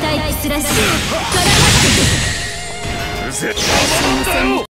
タイプスラッシュ。 絶対